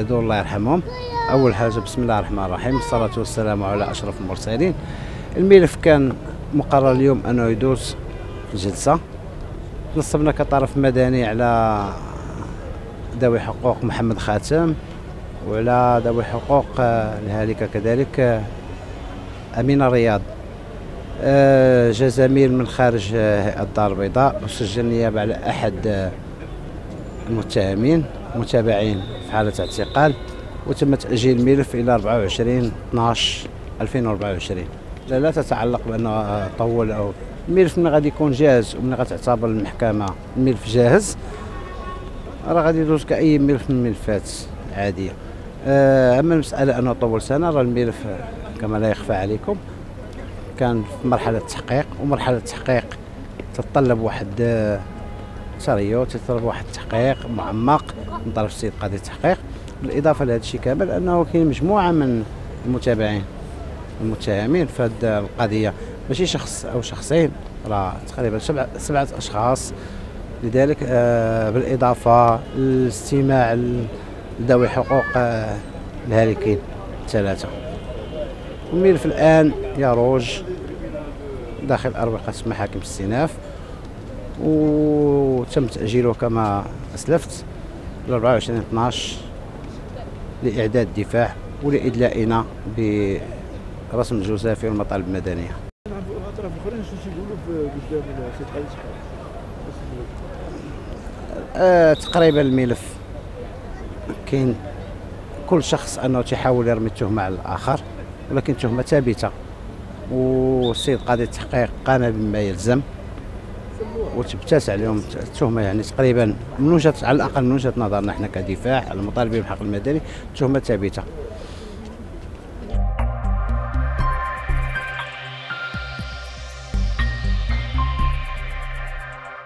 هادو الله يرحمهم. اول حاجه بسم الله الرحمن الرحيم، الصلاه والسلام على اشرف المرسلين. الملف كان مقرر اليوم انه يدوز في الجلسه. نصبنا كطرف مدني على ذوي حقوق محمد خاتم، وعلى ذوي حقوق الهالكه كذلك امينه رياض. جا زميل من خارج هيئه الدار البيضاء وسجل نيابه على احد المتهمين متابعين في حاله اعتقال، وتم تاجيل الملف الى 24/12/2024. لا تتعلق بانه طول او الملف من غادي يكون جاهز ومن غتعتبر المحكمه الملف جاهز راه غادي يدوز كاي ملف من الملفات عاديه. اما المساله انه طول سنه، راه الملف كما لا يخفى عليكم كان في مرحله تحقيق، ومرحله التحقيق تتطلب واحد سريه وتتطلب واحد التحقيق معمق من طرف السيد قاضي التحقيق. بالاضافه لهذا الشيء كامل انه كاين مجموعه من المتابعين المتهمين في هذه القضيه، ماشي شخص او شخصين، راه تقريبا سبعه اشخاص. لذلك بالاضافه للاستماع لذوي حقوق الهالكين ثلاثه. الملف الان يروج داخل أروقة محاكم الاستئناف، وتم تأجيله كما أسلفت ل 24/12 لإعداد الدفاع ولإدلائنا برسم الجزافي والمطالب المدنية. الاطراف الاخرين شنو تيقولوا قدام السيد قاضي التحقيق؟ تقريبا الملف كاين كل شخص انه تيحاول يرمي التهمه على الاخر، ولكن التهمه ثابته، والسيد قاضي التحقيق قام بما يلزم وتبتات عليهم التهمه. يعني تقريبا من وجهه على الاقل من وجهه نظرنا احنا كدفاع على المطالبين بالحق المدني التهمه ثابته.